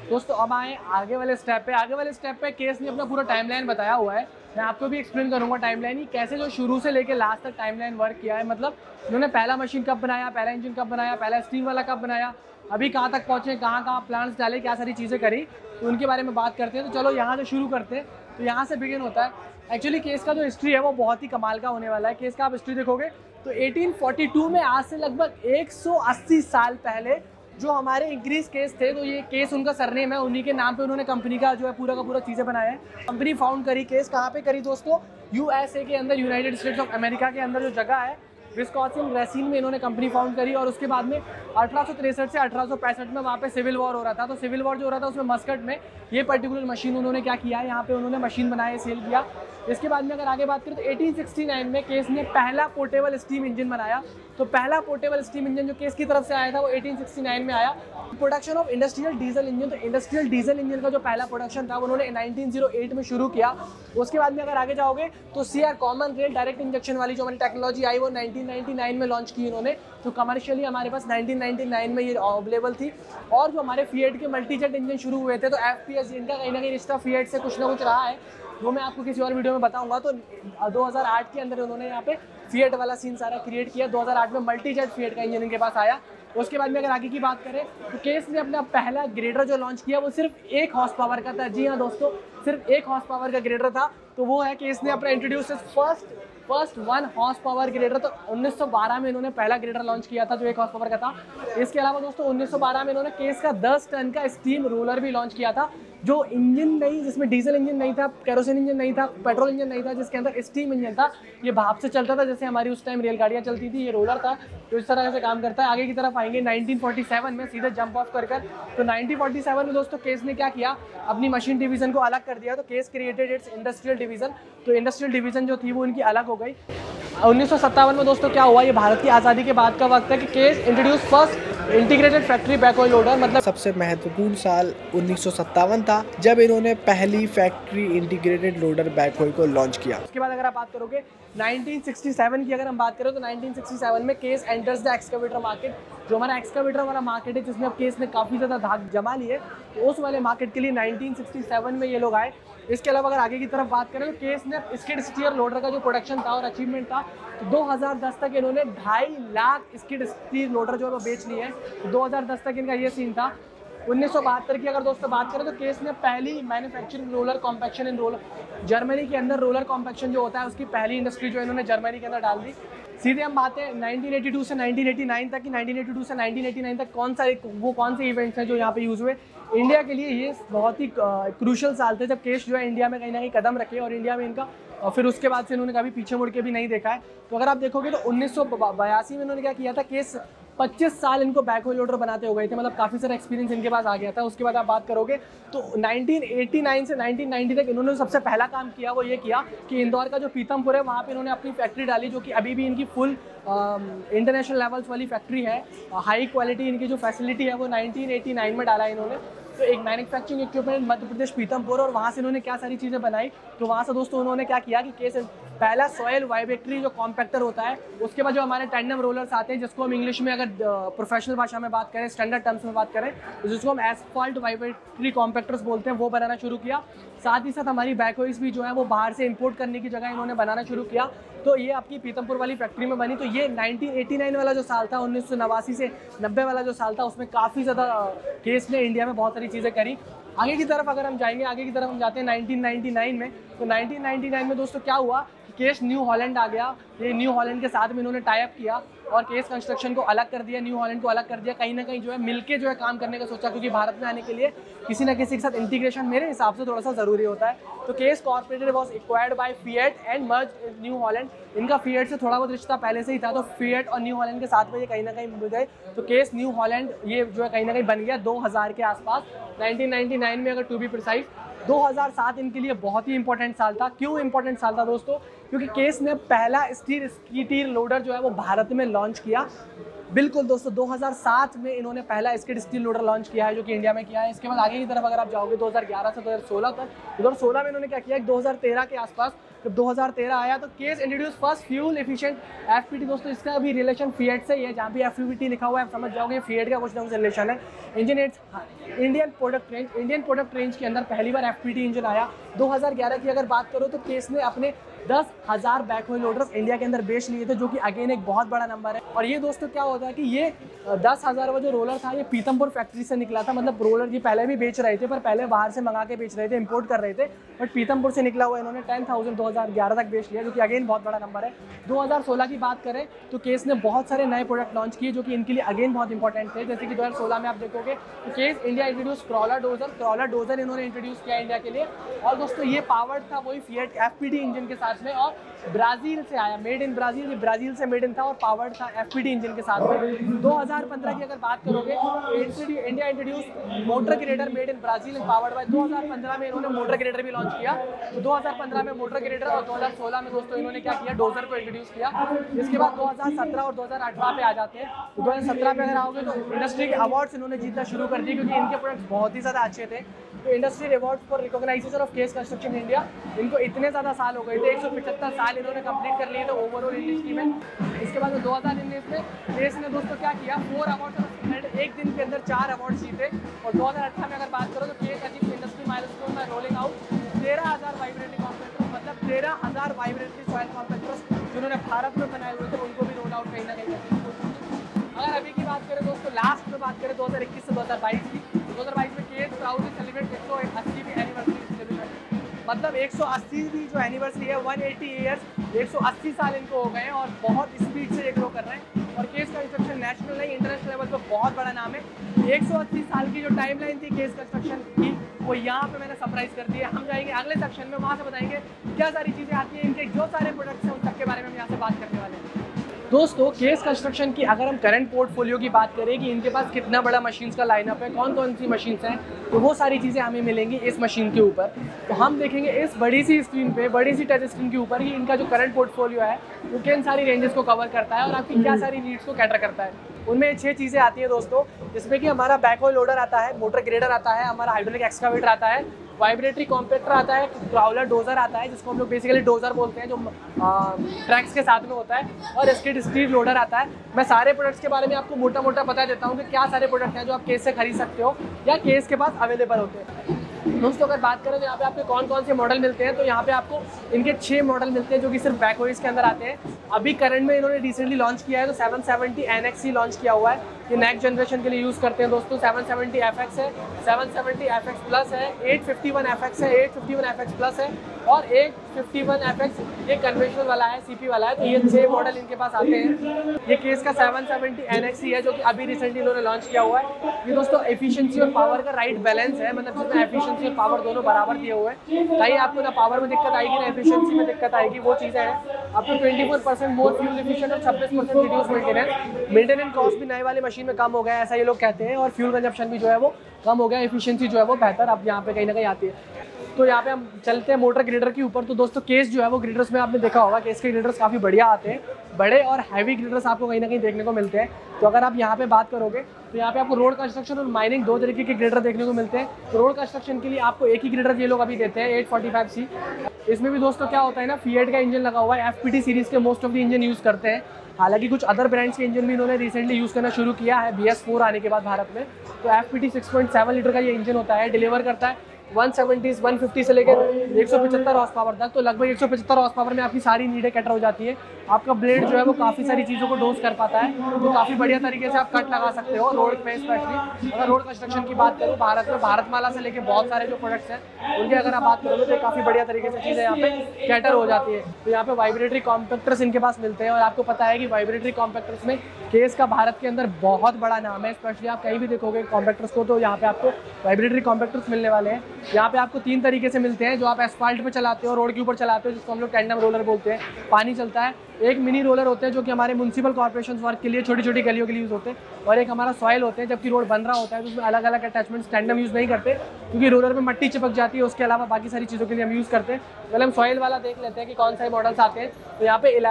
दोस्तों अब आए आगे वाले स्टेप पे। आगे वाले स्टेप पे केस ने अपना पूरा टाइमलाइन बताया हुआ है। मैं आपको भी एक्सप्लेन करूंगा टाइमलाइन ही कैसे जो शुरू से लेके लास्ट तक टाइमलाइन वर्क किया है। मतलब उन्होंने पहला मशीन कब बनाया, पहला इंजन कब बनाया, पहला स्टीम वाला कब बनाया, अभी कहाँ तक पहुँचे, कहाँ कहाँ प्लान्स डाले, क्या सारी चीज़ें करी, तो उनके बारे में बात करते हैं। तो चलो यहाँ से शुरू करते हैं। तो यहाँ से बिगिन होता है। एक्चुअली केस का जो हिस्ट्री है वो बहुत ही कमाल का होने वाला है। केस का आप हिस्ट्री देखोगे तो 1842 में, आज से लगभग 180 साल पहले जो हमारे इंक्रीज केस थे, तो ये केस उनका सरनेम है, उन्हीं के नाम पे उन्होंने कंपनी का जो है पूरा का पूरा चीज़ें बनाया है। कंपनी फाउंड करी, केस कहाँ पे करी दोस्तों, यूएसए के अंदर, यूनाइटेड स्टेट्स ऑफ अमेरिका के अंदर जो जगह है विस्कॉन्सिन रेसिन में इन्होंने कंपनी फाउंड करी। और उसके बाद में 1863 से 1865 में वहाँ पे सिविल वॉर हो रहा था। तो सिविल वॉर जो हो रहा था उसमें मस्कट में ये पर्टिकुलर मशीन उन्होंने क्या किया है, यहाँ पे उन्होंने मशीन बनाया, सेल किया। इसके बाद में अगर आगे बात करें तो 1869 में केस ने पहला पोर्टेबल स्टीम इंजन बनाया। तो पहला पोर्टेबल स्टीम इंजन जो केस की तरफ से आया था वो 1869 में आया। Production of industrial diesel engine, तो इंडस्ट्रियल डीजल इंजन का जो पहला प्रोडक्शन था वो उन्होंने 1908 में शुरू किया। उसके बाद में अगर आगे जाओगे तो CR common rail direct injection वाली जो हमारी टेक्नोलॉजी आई वो 1999 में लॉन्च की इन्होंने। तो कमर्शियली हमारे पास 1999 में ये अवेलेबल थी। और जो हमारे फिएट के मल्टीजेट इंजन शुरू हुए थे, तो FPS इनका कहीं ना कहीं रिश्ता फिएट से कुछ ना कुछ रहा है, वो मैं आपको किसी और वीडियो में बताऊंगा। तो 2008 के अंदर उन्होंने यहाँ पे फिएट वाला सीन सारा क्रिएट किया। 2008 में मल्टीजेट फिएट का इंजन इनके पास आया। उसके बाद में अगर आगे की बात करें तो केस ने अपना पहला ग्रेडर जो लॉन्च किया वो सिर्फ 1 हॉर्स पावर का था। जी हाँ दोस्तों, सिर्फ 1 हॉर्स पावर का ग्रेडर था। तो वो है केस ने अपना introduce first 1 horse power grader. तो 1912 में इन्होंने पहला ग्रेडर लॉन्च किया था जो 1 हॉर्स पावर का था। इसके अलावा दोस्तों 1912 में इन्होंने केस का 10 टन का स्टीम रोलर भी लॉन्च किया था, जो इंजन नहीं, जिसमें डीजल इंजन नहीं था, केरोसिन इंजन नहीं था, पेट्रोल इंजन नहीं था, जिसके अंदर स्टीम इंजन था। ये भाप से चलता था, जैसे हमारी उस टाइम रेलगाड़ियाँ चलती थी। ये रोलर था जो इस तरह से काम करता है। आगे की तरफ आएंगे 1947 में, सीधे जंप ऑफ कर। तो 1947 में दोस्तों केस ने क्या किया, अपनी मशीन डिवीजन को अलग कर दिया। तो Case created its industrial division. तो इंडस्ट्रियल डिवीजन जो थी वो इनकी अलग हो गई। 1957 में दोस्तों क्या हुआ, ये भारत की आज़ादी के बाद का वक्त है कि Case introduce first integrated factory backhoe loader. मतलब सबसे महत्वपूर्ण साल 1957 था जब इन्होंने पहली फैक्ट्री इंटीग्रेटेड लोडर बैकहो को लॉन्च किया। उसके बाद अगर आप बात करोगे 1967 की, अगर हम बात करें तो 1967 में Case enters the excavator market. जो हमारा एक्सकवेटर वाला मार्केट है जिसमें अब केस ने काफ़ी ज़्यादा धाक जमा ली है, तो उस वाले मार्केट के लिए 1967 में ये लोग आए। इसके अलावा अगर आगे की तरफ बात करें तो केस ने स्किड स्टीयर लोडर का जो प्रोडक्शन था और अचीवमेंट था, तो 2010 तक इन्होंने 2.5 लाख स्किड स्टीयर लोडर जो है वो बेच लिए हैं। 2010 तक इनका ये सीन था। 1972 की अगर दोस्तों बात करें तो केस ने पहली manufacturing roller compaction in roller, Germany के अंदर रोलर कॉम्पैक्शन जो होता है उसकी पहली इंडस्ट्री जो इन्होंने जर्मनी के अंदर डाल दी। सीधे हम बात है 1982 से 1989 तक कि 1982 से 1989 तक कौन से इवेंट्स हैं जो यहाँ पे यूज़ हुए। इंडिया के लिए ये बहुत ही क्रूशल साल थे जब केस जो है इंडिया में कहीं ना कहीं कदम रखे और इंडिया में इनका, और फिर उसके बाद से इन्होंने कभी पीछे मुड़ के भी नहीं देखा है। तो अगर आप देखोगे तो 1982 में इन्होंने क्या किया था, केस 25 साल इनको बैकहो लोडर बनाते हो गए थे, मतलब काफ़ी सारा एक्सपीरियंस इनके पास आ गया था। उसके बाद आप बात करोगे तो 1989 से 1990 तक इन्होंने सबसे पहला काम किया वो ये किया कि इंदौर का जो पीतमपुर है वहाँ पे इन्होंने अपनी फैक्ट्री डाली, जो कि अभी भी इनकी फुल इंटरनेशनल लेवल्स वाली फैक्ट्री है। हाई क्वालिटी इनकी जो फैसिलिटी है वो 1989 में डाला है इन्होंने। तो एक मैन्युफैक्चरिंग इक्विपमेंट मध्य प्रदेश पीतमपुर, और वहाँ से इन्होंने क्या सारी चीज़ें बनाई। तो वहाँ से दोस्तों उन्होंने क्या किया कि केस पहला सॉयल वाइब्रेटरी जो कॉम्पैक्टर होता है, उसके बाद जो हमारे टैंडम रोलर्स आते हैं जिसको हम इंग्लिश में अगर प्रोफेशनल भाषा में बात करें, स्टैंडर्ड टर्म्स में बात करें तो जिसको हम एस्फाल्ट वाइब्रेटरी कॉम्पैक्टर्स बोलते हैं, वो बनाना शुरू किया। साथ ही साथ हमारी बैकहोइस भी जो है वो बाहर से इंपोर्ट करने की जगह इन्होंने बनाना शुरू किया। तो ये आपकी पीतमपुर वाली फैक्ट्री में बनी। तो ये 1989 वाला जो साल था, 1989 से 90 वाला जो साल था, उसमें काफ़ी ज़्यादा केस ने इंडिया में बहुत सारी चीज़ें करी। आगे की तरफ अगर हम जाएंगे, आगे की तरफ हम जाते हैं 1999 में। तो 1999 में दोस्तों क्या हुआ, केस न्यू हॉलैंड आ गया। ये न्यू हॉलैंड के साथ में इन्होंने टाई अप किया और केस कंस्ट्रक्शन को अलग कर दिया, न्यू हॉलैंड को अलग कर दिया। कहीं ना कहीं जो है मिलके जो है काम करने का सोचा, क्योंकि भारत में आने के लिए किसी ना किसी के साथ इंटीग्रेशन मेरे हिसाब से थोड़ा सा ज़रूरी होता है। तो Case corporated was acquired by Fiat and merge New Holland. इनका फिएट से थोड़ा बहुत रिश्ता पहले से ही था, तो फिएट और न्यू हॉलैंड के साथ में ये कहीं ना कहीं मिल गए। तो केस न्यू हॉलैंड ये जो है कहीं ना कहीं बन गया 2000 के आसपास, 1999 में अगर टू बी प्रिसाइज। 2007 इनके लिए बहुत ही इंपॉर्टेंट साल था। क्यों इंपॉर्टेंट साल था दोस्तों, क्योंकि केस ने पहला स्कीड लोडर जो है वो भारत में लॉन्च किया। बिल्कुल दोस्तों, 2007 में इन्होंने पहला स्किड स्टील लोडर लॉन्च किया है जो कि इंडिया में किया है। इसके बाद आगे की तरफ अगर आप जाओगे 2011 से 2016 तक, 2016 में इन्होंने क्या किया, 2013 के आसपास जब 2013 आया तो Case introduce first fuel efficient FPT. दोस्तों इसका भी रिलेशन फिएट से ही है, जहाँ भी एफपीटी लिखा हुआ है आप समझ जाओगे फिएट का कुछ ना कुछ रिलेशन है। इंडियन प्रोडक्ट रेंज के अंदर पहली बार एफपीटी इंजन आया। 2011 की अगर बात करो तो केस ने अपने 10,000 बैकहो लोडर्स इंडिया के अंदर बेच लिए थे, जो कि अगेन एक बहुत बड़ा नंबर है। और ये दोस्तों क्या होता है कि ये 10,000 जो रोलर था ये पीतमपुर फैक्ट्री से निकला था। मतलब रोलर ये पहले भी बेच रहे थे, पर पहले बाहर से मंगा के बेच रहे थे, इंपोर्ट कर रहे थे, बट पीतमपुर से निकला हुआ इन्होंने 10,000 2011 तक बेच लिया, जो कि अगेन बहुत बड़ा नंबर है। 2016 की बात करें तो केस ने बहुत सारे नए प्रोडक्ट लॉन्च किए जो कि इनके लिए अगेन बहुत इंपॉर्टेंट थे। जैसे कि 2016 में आप देखोगे तो Case India introduce crawler dozer इन्होंने इंट्रोड्यूस किया इंडिया के लिए। और दोस्तों ये पावर्ड था वही फिएट एफपीटी इंजन के साथ में, और ब्राज़ील से आया, मेड इन ब्राज़ील, ब्राज़ील से मेड इन था और पावर्ड था एफपीटी इंजन के साथ में। 2015 की अगर बात करोगे India introduce motor grader made in Brazil and powered by. 2015 में इन्होंने मोटर ग्रेडर भी लॉन्च किया। तो 2015 में मोटर ग्रेडर और 2016 में दोस्तों इन्होंने क्या किया, डोजर को इंट्रोड्यूस किया। इसके बाद 2017 और 2018 पे आ जाते हैं। तो 2017 में अगर आओगे तो इंडस्ट्री के अवार्ड्स इन्होंने जीतना शुरू कर दिए, क्योंकि इनके प्रोडक्ट्स बहुत ही ज़्यादा अच्छे थे। तो industry award for recognisation of Case construction India, इनको इतने ज़्यादा साल हो गए थे, 175 साल इन्होंने कंप्लीट कर लिए थे ओवरऑल इंडस्ट्री में। इसके बाद 2019 में केस ने दोस्तों क्या किया, 4 अवार्ड, एक दिन के अंदर 4 अवार्ड जीते। और 2018 में अगर बात करो तो Case achieve industry milestone by rolling out 13,000 vibratory compactors, मतलब 13,000 वाइब्रेटरी सॉइल कॉम्पैक्टर्स जिन्होंने भारत में बनाए हुए थे उनको भी रोल आउट कहीं ना कहीं। अगर अभी की बात करें दोस्तों, लास्ट में बात करें 2021 से 2022 की, 2022 में केस प्राउडली सेलिब्रेट 180वीं एनिवर्सरी सेलिब्रेशन, मतलब 180वीं जो एनिवर्सरी है, 180 ईयर्स, 180 साल इनको हो गए हैं और बहुत स्पीड से ये ग्रो कर रहे हैं। और केस कंस्ट्रक्शन नेशनल नहीं इंटरनेशनल लेवल पर बहुत बड़ा नाम है। 180 साल की जो टाइमलाइन थी केस कंस्ट्रक्शन की, वो यहाँ पे मैंने सरप्राइज कर दी है। हम जाएंगे अगले सेक्शन में, वहाँ से बताएंगे क्या सारी चीज़ें आती हैं, इनके जो सारे प्रोडक्ट्स हैं उन सबके बारे में हम यहाँ से बात करने वाले हैं। दोस्तों केस कंस्ट्रक्शन की अगर हम करंट पोर्टफोलियो की बात करें कि इनके पास कितना बड़ा मशीन्स का लाइनअप है, कौन कौन सी मशीन्स हैं, तो वो सारी चीज़ें हमें मिलेंगी इस मशीन के ऊपर। तो हम देखेंगे इस बड़ी सी स्क्रीन पे, बड़ी सी टच स्क्रीन के ऊपर कि इनका जो करंट पोर्टफोलियो है वो किन सारी रेंजेस को कवर करता है और आपकी क्या सारी नीड्स को कैटर करता है। उनमें 6 चीज़ें आती हैं दोस्तों, जिसमें कि हमारा बैकहो लोडर आता है, मोटर ग्रेडर आता है, हमारा हाइड्रोलिक एक्सकावेटर आता है, वाइब्रेटरी कॉम्पैक्टर आता है, क्राउलर डोजर आता है जिसको हम लोग बेसिकली डोजर बोलते हैं, जो ट्रैक्स के साथ में होता है, और स्किड स्टील लोडर आता है। मैं सारे प्रोडक्ट्स के बारे में आपको मोटा मोटा बता देता हूँ कि क्या सारे प्रोडक्ट हैं जो आप केस से खरीद सकते हो या केस के पास अवेलेबल होते हैं। दोस्तों अगर बात करें तो यहाँ पे आपके कौन कौन से मॉडल मिलते हैं, तो यहाँ पे आपको इनके 6 मॉडल मिलते हैं जो कि सिर्फ बैकहोइस के अंदर आते हैं। अभी करंट में इन्होंने रिसेंटली लॉन्च किया है, तो 770 NXe लॉन्च किया हुआ है, ये नेक्स्ट जनरेशन के लिए यूज़ करते हैं दोस्तों। 770 FX है, 770 FX प्लस है, 851 FX है, 851 FX प्लस है और 851 FX ये कन्वेंशनल वाला है, CP वाला है। तो ये 6 मॉडल इनके पास आते हैं। ये केस का 770 NXe है जो कि अभी रिसेंटली इन्होंने लॉन्च किया हुआ है। ये दोस्तों एफिशिएंसी और पावर का राइट बैलेंस है, मतलब जिसमें एफिशिएंसी और पावर दोनों बराबर दिए हुए हैं। कहीं आपको ना पावर में दिक्कत आएगी ना एफिशिएंसी में दिक्कत आएगी, वो चीज़ें हैं। आपको 24% मोर फ्यूल एफिशिएंट और 26% रिड्यूस मेंटेनेंस कॉस्ट भी नए वाली मशीन में कम हो गया है, ऐसा ये लोग कहते हैं। और फ्यूल कंजप्शन भी जो है वो कम हो गया, एफिशिएंसी जो है वो बेहतर अब यहाँ पे कहीं ना कहीं आती है। तो यहाँ पे हम चलते हैं मोटर ग्रेडर के ऊपर। तो दोस्तों केस जो है वो ग्रेडर्स में आपने देखा होगा, केस के ग्रेडर्स काफ़ी बढ़िया आते हैं, बड़े और हैवी ग्रेडर्स आपको कहीं ना कहीं देखने को मिलते हैं। तो अगर आप यहाँ पे बात करोगे तो यहाँ पे आपको रोड कंस्ट्रक्शन और माइनिंग 2 तरीके के ग्रेडर देखने को मिलते हैं। तो रोड कंस्ट्रक्शन के लिए आपको एक ही ग्रेडर ये लोग अभी देते हैं, 845C। इसमें भी दोस्तों क्या होता है ना, फिएट का इंजन लगा हुआ है, FPT सीरीज़ के most of the engine use करते हैं। हालांकि कुछ अदर ब्रांड्स के इंजन भी इन्होंने रिसेंटली यूज़ करना शुरू किया है BS4 आने के बाद भारत में। तो FPT 6.7 लीटर का ये इंजन होता है, डिलीवर करता है 150 से लेकर 175 हॉर्स पावर तक। तो लगभग 175 हॉर्स पावर में आपकी सारी नीडें कैटर हो जाती है। आपका ब्लेड जो है वो काफ़ी सारी चीज़ों को डोज कर पाता है, तो काफ़ी बढ़िया तरीके से आप कट लगा सकते हो रोड पे। स्पेशली अगर रोड कंस्ट्रक्शन की बात करूँ, भारत में भारतमाला से लेकर बहुत सारे जो प्रोडक्ट्स हैं उनकी अगर आप बात करोगे तो काफ़ी बढ़िया तरीके से चीज़ें यहाँ पे कैटर हो जाती है। तो यहाँ पे वाइब्रेटरी कॉम्पैक्टर्स इनके पास मिलते हैं, और आपको पता है कि वाइब्रेटरी कॉम्पैक्टर्स में केस का भारत के अंदर बहुत बड़ा नाम है। स्पेशली आप कहीं भी देखोगे कॉम्पैक्टर्स को, तो यहाँ पे आपको वाइब्रेटरी कॉम्पैक्टर्स मिलने वाले हैं। यहाँ पे आपको 3 तरीके से मिलते हैं, जो आप एस्फाल्ट पे चलाते हो, रोड के ऊपर चलाते हो, जिसको हम लोग टैंडम रोलर बोलते हैं, पानी चलता है। एक मिनी रोलर होते हैं जो कि हमारे म्यूनसिपल कॉर्पोरेशन वर्क के लिए छोटी छोटी गलियों के लिए यूज़ होते हैं, और एक हमारा सॉइल होते हैं। जबकि रोड बन रहा होता है तो उसमें अलग अलग अटैचमेंट्स टैंडम यूज़ नहीं करते, क्योंकि रोलर में मट्टी चिपक जाती है, उसके अलावा बाकी सारी चीज़ों के लिए हम यूज़ करते हैं। पहले हम सॉइल वाला देख लेते हैं कि कौन से मॉडल्स आते हैं। तो यहाँ पे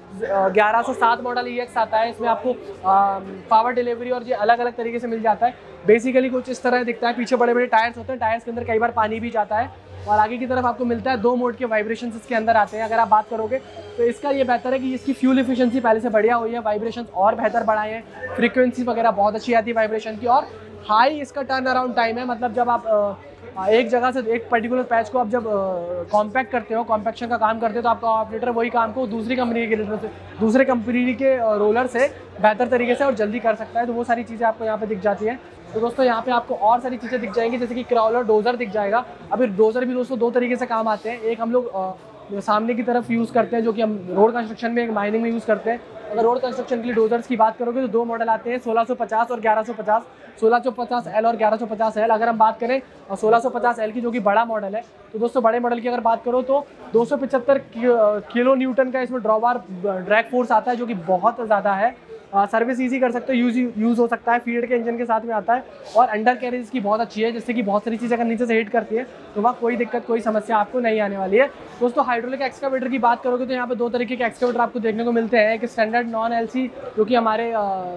1107 मॉडल EX आता है। इसमें आपको पावर डिलीवरी और ये अलग अलग तरीके से मिल जाता है। बेसिकली कुछ इस तरह दिखता है, पीछे बड़े बड़े टायर्स होते हैं, टायर्स के अंदर कई बार पानी भी जाता है, और आगे की तरफ आपको मिलता है 2 मोड के वाइब्रेशंस इसके अंदर आते हैं। अगर आप बात करोगे तो इसका ये बेहतर है कि इसकी फ्यूल एफिशिएंसी पहले से बढ़िया हुई है, वाइब्रेशंस और बेहतर बढ़ाए हैं, फ्रीक्वेंसी वगैरह बहुत अच्छी आती है वाइब्रेशन की, और हाई इसका टर्न अराउंड टाइम है। मतलब जब आप एक जगह से एक पर्टिकुलर पैच को आप जब कॉम्पैक्ट करते हो, कॉम्पैक्शन का काम करते हो, तो आपका ऑपरेटर वही काम को दूसरे कंपनी के रोलर से बेहतर तरीके से और जल्दी कर सकता है। तो वो सारी चीज़ें आपको यहाँ पे दिख जाती हैं। तो दोस्तों यहाँ पे आपको और सारी चीज़ें दिख जाएंगी, जैसे कि क्रॉलर डोजर दिख जाएगा। अभी डोजर भी दोस्तों 2 तरीके से काम आते हैं। एक हम लोग सामने की तरफ यूज़ करते हैं, जो कि हम रोड कंस्ट्रक्शन में, माइनिंग में यूज़ करते हैं। अगर रोड कंस्ट्रक्शन के लिए डोजर्स की बात करोगे तो 2 मॉडल आते हैं, 1650 और 1150, 1650L और 1150L। अगर हम बात करें 1650L की, जो कि बड़ा मॉडल है, तो दोस्तों बड़े मॉडल की अगर बात करो तो 275 किलो न्यूटन का इसमें ड्रैग फोर्स आता है, जो कि बहुत ज़्यादा है। सर्विस ईजी कर सकते हो, यूज़ हो सकता है, फील्ड के इंजन के साथ में आता है, और अंडर कैरेज की बहुत अच्छी है, जिससे कि बहुत सारी चीज़ें अगर नीचे से हिट करती है तो वहाँ कोई दिक्कत, कोई समस्या आपको नहीं आने वाली है। दोस्तों हाइड्रोलिक एक्सकावेटर की बात करोगे तो यहाँ पे 2 तरीके के एक्सकावेटर आपको देखने को मिलते हैं। एक स्टैंडर्ड नॉन LC, जो कि हमारे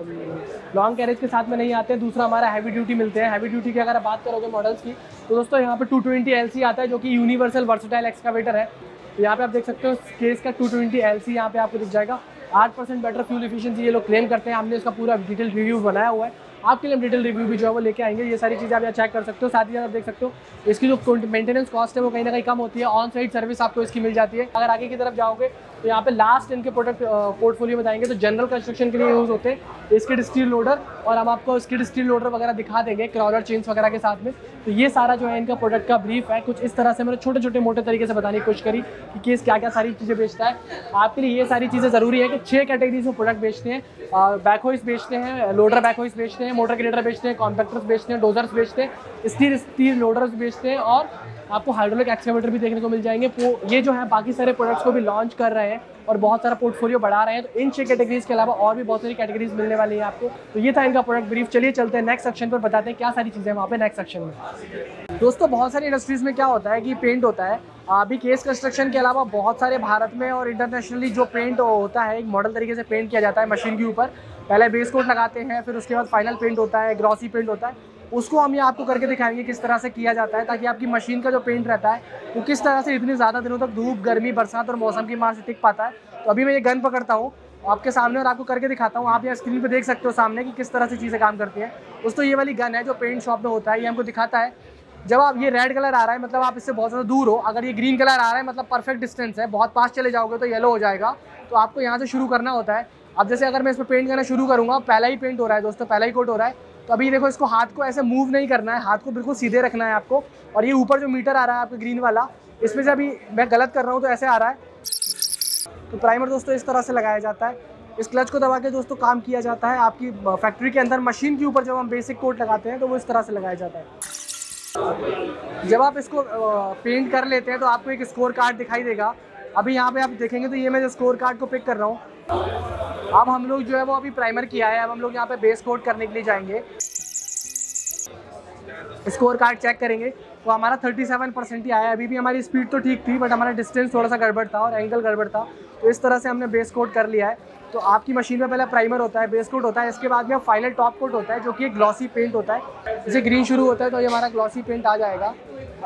लॉन्ग कैरेज के साथ में नहीं आते हैं। दूसरा हमारा हैवी ड्यूटी मिलते हैं। हैवी ड्यूटी की अगर बात करोगे मॉडल्स की, तो दोस्तों यहाँ पे 220 LC आता है, जो कि यूनिवर्सल वर्सटाइल एक्सकावेटर है। तो यहाँ पे आप देख सकते हो केस का 220 LC यहाँ पे आपको दिख जाएगा। 8% बेटर फ्यूल एफिशिएंसी ये लोग क्लेम करते हैं। हमने इसका पूरा डिटेल रिव्यू बनाया हुआ है, आपके लिए हम डिटेल रिव्यू भी जो है वो लेके आएंगे। ये सारी चीज़ें आप यहाँ चेक कर सकते हो। साथ ही आप देख सकते हो इसकी जो मेंटेनेंस कॉस्ट है वो कहीं ना कहीं कम होती है, ऑन साइट सर्विस आपको इसकी मिल जाती है। अगर आगे की तरफ जाओगे तो यहाँ पे लास्ट इनके प्रोडक्ट पोर्टफोलियो बताएंगे। तो जनरल कंस्ट्रक्शन के लिए यूज़ होते हैं स्किड स्टील लोडर, और हम आपको स्किड स्टील लोडर वगैरह दिखा देंगे क्रॉलर चेन्स वगैरह के साथ में। तो ये सारा जो है इनका प्रोडक्ट का ब्रीफ है। कुछ इस तरह से मैंने छोटे छोटे मोटे तरीके से बताने की कोशिश करी कि केस क्या क्या सारी चीज़ें बेचता है। आपके लिए ये सारी चीज़ें ज़रूरी है कि 6 कैटेगरीज में प्रोडक्ट बेचते हैं। बैकहोइस बेचते हैं, लोडर बैकहोइस बेचते हैं, मोटर ग्रेडर बेचते हैं, कॉम्पैक्टर्स बेचते हैं, डोजर्स बेचते हैं, स्टील लोडर्स बेचते हैं, और आपको हाइड्रोलिक एक्सकावेटर भी देखने को मिल जाएंगे। ये जो है बाकी सारे प्रोडक्ट्स को भी लॉन्च कर रहे हैं और बहुत सारा पोर्टफोलियो बढ़ा रहे हैं। तो इन 6 कैटेगरीज के अलावा और भी बहुत सारी कैटेगरीज मिलने वाली हैं आपको। तो ये था इनका प्रोडक्ट ब्रीफ। चलिए चलते हैं नेक्स्ट सेक्शन पर, बताते हैं क्या सारी चीज़ें वहाँ पे नेक्स्ट सेक्शन में। दोस्तों बहुत सारी इंडस्ट्रीज़ में क्या होता है कि पेंट होता है। अभी केस कंस्ट्रक्शन के अलावा बहुत सारे भारत में और इंटरनेशनली जो पेंट होता है, एक मॉडल तरीके से पेंट किया जाता है मशीन के ऊपर। पहले बेस कोट लगाते हैं, फिर उसके बाद फाइनल पेंट होता है, ग्लॉसी पेंट होता है। उसको हम ये आपको करके दिखाएंगे किस तरह से किया जाता है, ताकि आपकी मशीन का जो पेंट रहता है वो किस तरह से इतनी ज़्यादा दिनों तक धूप, गर्मी, बरसात और मौसम की मार से टिक पाता है। तो अभी मैं ये गन पकड़ता हूँ आपके सामने और आपको करके दिखाता हूँ। आप यहाँ स्क्रीन पे देख सकते हो सामने कि किस तरह से चीज़ें काम करती हैं। दोस्तों ये वाली गन है जो पेंट शॉप में होता है, ये हमको दिखाता है। जब आप ये रेड कलर आ रहा है मतलब आप इससे बहुत ज़्यादा दूर हो, अगर ये ग्रीन कलर आ रहा है मतलब परफेक्ट डिस्टेंस है, बहुत पास चले जाओगे तो येलो हो जाएगा। तो आपको यहाँ से शुरू करना होता है। अब जैसे अगर मैं इस पर पेंट करना शुरू करूँगा, पहला ही पेंट हो रहा है दोस्तों, पहला ही कोट हो रहा है। तो अभी देखो इसको हाथ को ऐसे मूव नहीं करना है, हाथ को बिल्कुल सीधे रखना है आपको। और ये ऊपर जो मीटर आ रहा है आपका ग्रीन वाला, इसमें से अभी मैं गलत कर रहा हूँ तो ऐसे आ रहा है। तो प्राइमर दोस्तों इस तरह से लगाया जाता है। इस क्लच को दबा के दोस्तों काम किया जाता है। आपकी फैक्ट्री के अंदर मशीन के ऊपर जब हम बेसिक कोट लगाते हैं तो वो इस तरह से लगाया जाता है। जब आप इसको पेंट कर लेते हैं तो आपको एक स्कोर कार्ड दिखाई देगा। अभी यहाँ पे आप देखेंगे तो ये मैं जो स्कोर कार्ड को पिक कर रहा हूँ। अब हम लोग जो है वो अभी प्राइमर किया है, अब हम लोग यहाँ पे बेस कोट करने के लिए जाएंगे। स्कोर कार्ड चेक करेंगे तो हमारा 37% ही आया। अभी भी हमारी स्पीड तो ठीक थी, बट हमारा डिस्टेंस थोड़ा सा गड़बड़ था और एंगल गड़बड़ था। तो इस तरह से हमने बेस कोट कर लिया है। तो आपकी मशीन में पहले प्राइमर होता है, बेस कोट होता है, इसके बाद में फाइनल टॉप कोट होता है जो कि एक ग्लॉसी पेंट होता है। जैसे ग्रीन शुरू होता है तो ये हमारा ग्लॉसी पेंट आ जाएगा।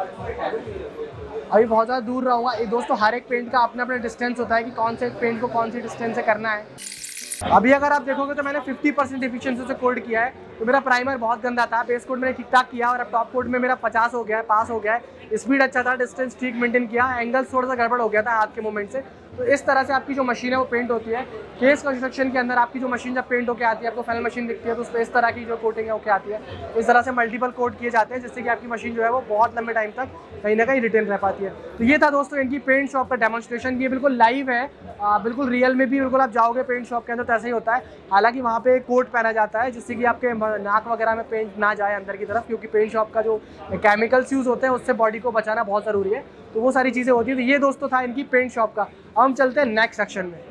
अभी बहुत ज़्यादा दूर रहूँगा। दोस्तों हर एक पेंट का अपना अपना डिस्टेंस होता है कि कौन से पेंट को कौन सी डिस्टेंस से करना है। अभी अगर आप देखोगे तो मैंने 50% एफिशिएंसी से कोड किया है। तो मेरा प्राइमर बहुत गंदा था, बेस कोड मैंने ठीक ठाक किया और अब टॉप कोड में मेरा 50 हो गया है, पास हो गया है। स्पीड अच्छा था, डिस्टेंस ठीक मेंटेन किया, एंगल्स थोड़ा सा गड़बड़ हो गया था हाथ के मूवमेंट से। तो इस तरह से आपकी जो मशीन है वो पेंट होती है। केस कंस्ट्रक्शन के अंदर आपकी जो मशीन जब पेंट होकर आती है, आपको फाइनल मशीन दिखती है तो उस पर इस तरह की जो कोटिंग है होकर आती है। इस तरह से मल्टीपल कोट किए जाते हैं जिससे कि आपकी मशीन जो है वो बहुत लंबे टाइम तक कहीं ना कहीं रिटेन रह पाती है। तो ये था दोस्तों इनकी पेंट शॉप का डेमोन्स्ट्रेशन। ये बिल्कुल लाइव है, बिल्कुल रियल में भी बिल्कुल आप जाओगे पेंट शॉप के अंदर तो ऐसा ही होता है। हालांकि वहाँ पे कोट पहना जाता है जिससे कि आपके नाक वगैरह में पेंट ना जाए अंदर की तरफ, क्योंकि पेंट शॉप का जो केमिकल्स यूज़ होते हैं उससे बॉडी को बचाना बहुत ज़रूरी है। तो वो सारी चीज़ें होती है। तो ये दोस्तों था इनकी पेंट शॉप का। अब हम चलते हैं नेक्स्ट सेक्शन में।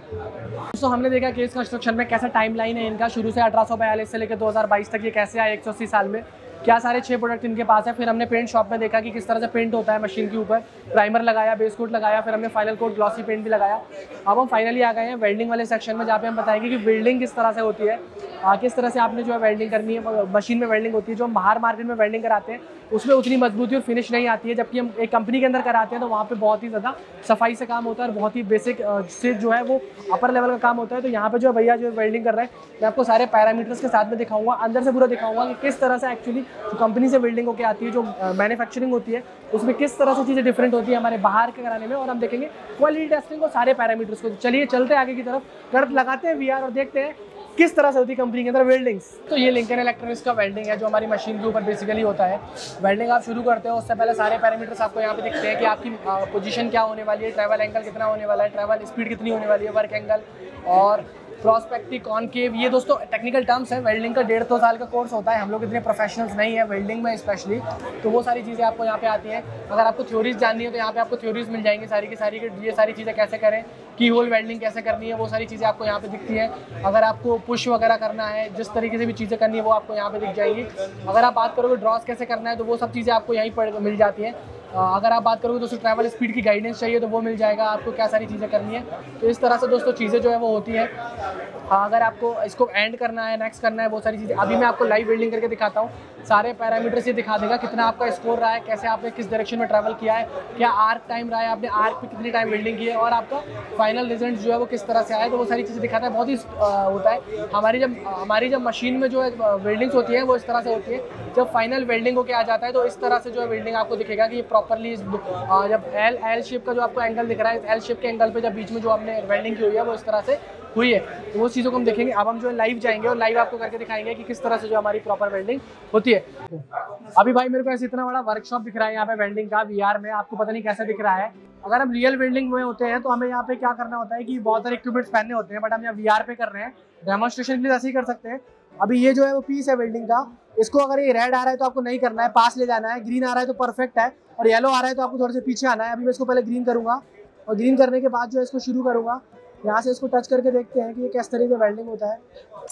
दोस्तों हमने देखा केस कंस्ट्रक्शन में कैसा टाइमलाइन है इनका, शुरू से 1842 से लेकर 2022 तक ये कैसे आए 180 साल में, क्या सारे 6 प्रोडक्ट इनके पास है। फिर हमने पेंट शॉप में देखा कि किस तरह से पेंट होता है मशीन के ऊपर, प्राइमर लगाया, बेस कोट लगाया, फिर हमने फाइनल कोट ग्लॉसी पेंट भी लगाया। अब हम फाइनली आ गए हैं वेल्डिंग वाले सेक्शन में, जहाँ पे हम बताएंगे कि वेल्डिंग किस तरह से होती है, किस तरह से आपने जो है वेल्डिंग करनी है। मशीन में वेल्डिंग होती है, जो हम बाहर मार्केट में वेल्डिंग कराते हैं उसमें उतनी मजबूती और फिनिश नहीं आती है, जबकि हम एक कंपनी के अंदर कराते हैं तो वहाँ पे बहुत ही ज़्यादा सफाई से काम होता है और बहुत ही बेसिक से जो है वो अपर लेवल का काम होता है। तो यहाँ पे जो भैया जो वेल्डिंग कर रहे हैं, मैं आपको सारे पैरामीटर्स के साथ में दिखाऊंगा, अंदर से पूरा दिखाऊंगा कि किस तरह से एक्चुअली जो कंपनी से वेल्डिंग होकर आती है, जो मैन्युफैक्चरिंग होती है, उसमें किस तरह से चीज़ें डिफरेंट होती है हमारे बाहर के कराने में। और हम देखेंगे क्वालिटी टेस्टिंग और सारे पैरामीटर्स को। चलिए चलते हैं आगे की तरफ, कर लगाते हैं वीआर और देखते हैं किस तरह से होती है कंपनी के अंदर वेल्डिंग्स। तो ये लिंकन इलेक्ट्रॉनिक्स का वेल्डिंग है जो हमारी मशीन के ऊपर बेसिकली होता है। वेल्डिंग आप शुरू करते हो उससे पहले सारे पैरामीटर्स आपको यहाँ पे दिखते हैं कि आपकी पोजीशन क्या होने वाली है, ट्रैवल एंगल कितना होने वाला है, ट्रैवल स्पीड कितनी होने वाली है, वर्क एंगल और प्रोस्पेक्टिव कॉनकेव। ये दोस्तों टेक्निकल टर्म्स है। वेल्डिंग का 1.5-2 साल का कोर्स होता है, हम लोग इतने प्रोफेशनल्स नहीं है वेल्डिंग में स्पेशली, तो वो सारी चीज़ें आपको यहाँ पे आती हैं। अगर आपको थ्योरीज जाननी है तो यहाँ पे आपको थ्योरीज मिल जाएंगी सारी की सारी, ये सारी चीज़ें कैसे करें, की होल वेल्डिंग कैसे करनी है, वो सारी चीज़ें आपको यहाँ पे दिखती हैं। अगर आपको पुश वगैरह करना है, जिस तरीके से भी चीज़ें करनी है वो आपको यहाँ पे दिख जाएंगी। अगर आप बात करोगे ड्रॉस कैसे करना है तो वो सब चीज़ें आपको यहीं पर मिल जाती हैं। अगर आप बात करोगे दोस्तों ट्रैवल स्पीड की गाइडेंस चाहिए तो वो मिल जाएगा आपको, क्या सारी चीज़ें करनी है। तो इस तरह से दोस्तों चीज़ें जो है वो होती हैं। अगर आपको इसको एंड करना है, नेक्स्ट करना है, वो सारी चीज़ें अभी मैं आपको लाइव वेल्डिंग करके दिखाता हूँ। सारे पैरामीटर से दिखा देगा कितना आपका स्कोर रहा है, कैसे आपने किस डायरेक्शन में ट्रैवल किया है, क्या आर्क टाइम रहा है, आपने आर्क पे कितनी टाइम वेल्डिंग की है और आपका फाइनल रिजल्ट जो है वो किस तरह से आया, तो वो सारी चीज़ें दिखाता है। बहुत ही होता है हमारी जब मशीन में जो है वेल्डिंग्स होती है वो इस तरह से होती है। जब फाइनल वेल्डिंग होके आ जाता है तो इस तरह से जो है वेल्डिंग आपको दिखेगा कि ये प्रॉपरली जब एल शेप का जो आपको एंगल दिख रहा है, एल शेप के एंगल पे जब बीच में जो आपने वेल्डिंग की हुई है वो इस तरह से हुई है, तो वो चीज़ों को हम देखेंगे। अब हम जो है लाइव जाएंगे और लाइव आपको करके दिखाएंगे कि किस तरह से जो हमारी प्रॉपर वेल्डिंग होती है। अभी भाई मेरे को ऐसे इतना बड़ा वर्कशॉप दिख रहा है यहाँ पे वेल्डिंग का वीआर में, आपको पता नहीं कैसा दिख रहा है। अगर हम रियल वेल्डिंग में होते हैं तो हमें यहाँ पे क्या करना होता है कि बहुत सारे इक्विपमेंट्स पहनने होते हैं, बट हम यहाँ वीआर पे कर रहे हैं, डेमोन्स्ट्रेशन के लिए ऐसे ही कर सकते हैं। अभी ये जो है वो पीस है वेल्डिंग का, इसको अगर ये रेड आ रहा है तो आपको नहीं करना है, पास ले जाना है, ग्रीन आ रहा है तो परफेक्ट है, और येलो आ रहा है तो आपको थोड़े से पीछे आना है। अभी मैं इसको पहले ग्रीन करूँगा और ग्रीन करने के बाद जो है इसको शुरू करूँगा। यहाँ से इसको टच करके देखते हैं कि ये किस तरीके से वेल्डिंग होता है।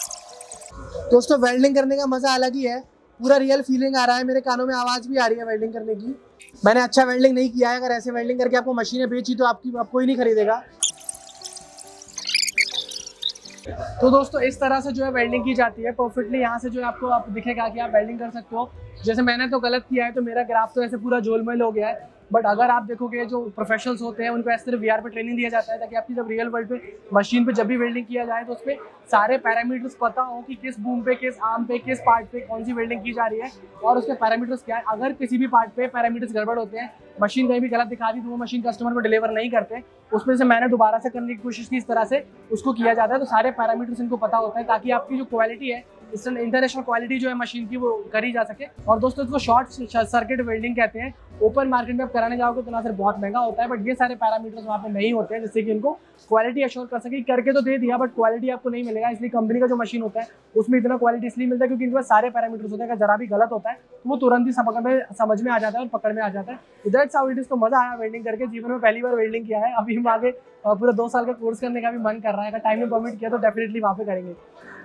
दोस्तों वेल्डिंग करने का मज़ा अलग ही है, पूरा रियल फीलिंग आ रहा है, मेरे कानों में आवाज़ भी आ रही है वेल्डिंग करने की। मैंने अच्छा वेल्डिंग नहीं किया है, अगर ऐसे वेल्डिंग करके आपको मशीनें बेची तो आपको ही नहीं खरीदेगा। तो दोस्तों इस तरह से जो है वेल्डिंग की जाती है परफेक्टली। यहाँ से जो है आपको दिखेगा कि आप वेल्डिंग कर सकते हो। जैसे मैंने तो गलत किया है तो मेरा ग्राफ तो ऐसे पूरा झोलमोल हो गया है, बट अगर आप देखोगे जो प्रोफेशनल्स होते हैं उनको ऐसे वीआर पे ट्रेनिंग दिया जाता है ताकि आपकी जब रियल वर्ल्ड पे मशीन पे जब भी वेल्डिंग किया जाए तो उस पर सारे पैरामीटर्स पता हो कि किस बूम पे, किस आर्म पे, किस पार्ट पे कौन सी वेल्डिंग की जा रही है और उसके पैरामीटर्स क्या है। अगर किसी भी पार्ट पे पैरामीटर्स गड़बड़ होते हैं, मशीन कहीं भी गलत दिखा दी तो वो मशीन कस्टमर को डिलीवर नहीं करते, उसमें से मैंने दोबारा से करने की कोशिश की, इस तरह से उसको किया जाता है। तो सारे पैरामीटर्स इनको पता होता है ताकि आपकी जो क्वालिटी है, इंटरनेशनल क्वालिटी जो है मशीन की वो करी जा सके। और दोस्तों इसको शॉर्ट सर्किट वेल्डिंग कहते हैं। ओपन मार्केट में आप कराने जाओगे तो ना सिर्फ बहुत महंगा होता है, बट ये सारे पैरामीटर्स वहाँ पे नहीं होते हैं जिससे कि इनको क्वालिटी अश्योर कर सके। करके तो दे दिया बट क्वालिटी आपको नहीं मिलेगा, इसलिए कंपनी का जो मशीन होता है उसमें इतना क्वालिटी इसलिए मिलता है क्योंकि इनके पास सारे पैरामीटर्स होते हैं। अगर जरा भी गलत होता है तो वो तुरंत ही समझ में आ जाता है और पकड़ में आ जाता है। That's how it is. तो मजा आया वेल्डिंग करके, जीवन में पहली बार वेल्डिंग किया है। अभी हम आगे पूरा 2 साल का कोर्स करने का भी मन कर रहा है, अगर टाइम में परमिट किया तो डेफिनेटली वहाँ पे करेंगे।